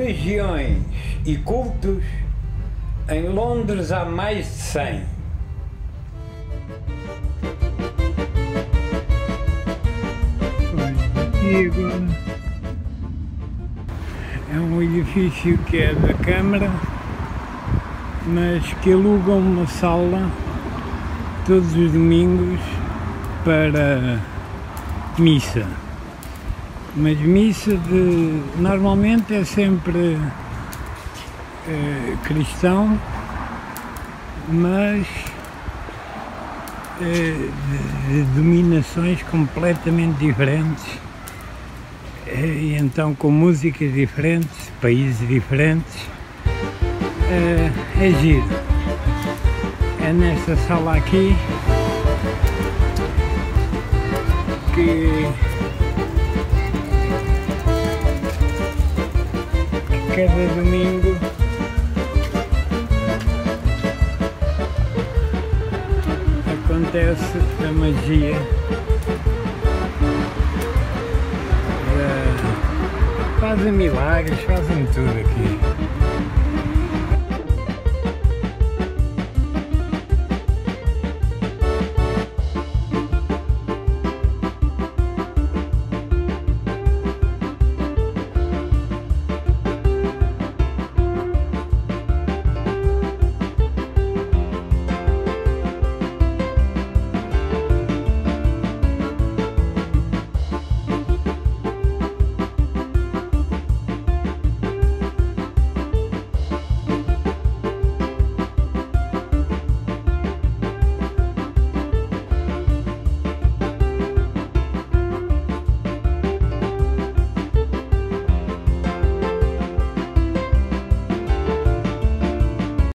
religiões e cultos, em Londres há mais de 100. E agora é um edifício que é da Câmara, mas que aluga uma sala todos os domingos para missa. Mas missa normalmente é sempre cristão, mas de denominações completamente diferentes, e então com músicas diferentes, países diferentes. É giro. É nesta sala aqui que cada domingo acontece a magia fazem milagres, fazem tudo aqui.